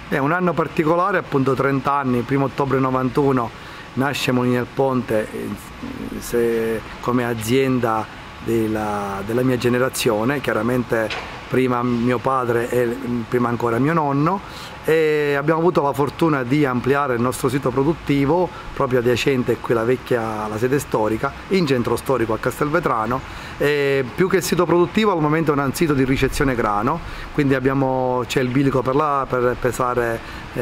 È un anno particolare, appunto 30 anni, 1° ottobre 91 nasce Molini del Ponte come azienda della mia generazione, chiaramente prima mio padre e prima ancora mio nonno, e abbiamo avuto la fortuna di ampliare il nostro sito produttivo proprio adiacente qui la sede storica, in centro storico a Castelvetrano. Più che il sito produttivo al momento è un sito di ricezione grano, quindi c'è il bilico per pesare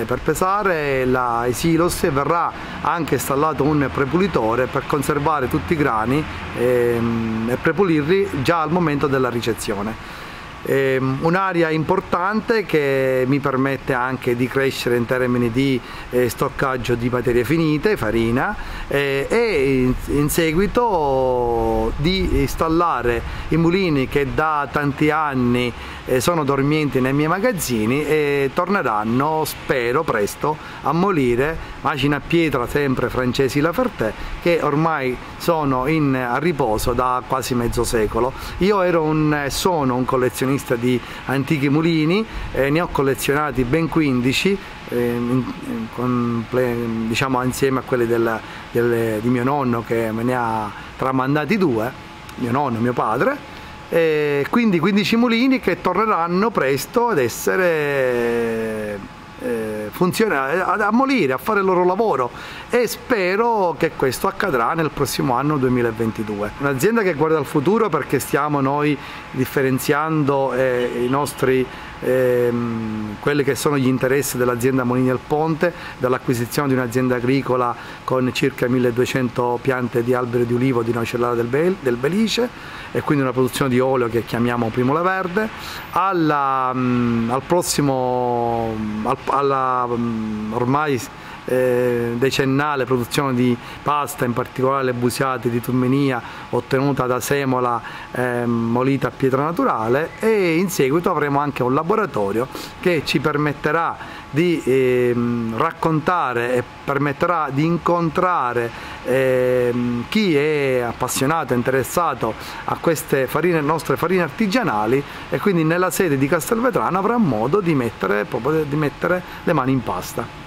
i silos, e verrà anche installato un prepulitore per conservare tutti i grani e prepulirli già al momento della ricezione. Un'area importante che mi permette anche di crescere in termini di stoccaggio di materie finite, farina, e in seguito di installare i mulini che da tanti anni sono dormienti nei miei magazzini e torneranno, spero presto, a molire macina a pietra, sempre Francesi Laferté, che ormai sono a riposo da quasi mezzo secolo. Io sono un collezionista di antichi mulini, ne ho collezionati ben 15, diciamo insieme a quelli di mio nonno, che me ne ha tramandati 2, mio nonno e mio padre. Quindi 15 mulini che torneranno presto ad essere funzionali, a molire, a fare il loro lavoro, e spero che questo accadrà nel prossimo anno 2022. Un'azienda che guarda al futuro, perché stiamo noi differenziando i nostri quelli che sono gli interessi dell'azienda Molini del Ponte, dall'acquisizione di un'azienda agricola con circa 1200 piante di alberi di ulivo di Nocellara del Belice, e quindi una produzione di olio che chiamiamo Primula Verde, alla ormai decennale produzione di pasta, in particolare le busiate di Tumminia ottenuta da semola molita a pietra naturale, e in seguito avremo anche un laboratorio che ci permetterà di raccontare e permetterà di incontrare chi è appassionato e interessato a queste nostre farine artigianali, e quindi nella sede di Castelvetrano avrà modo di mettere le mani in pasta.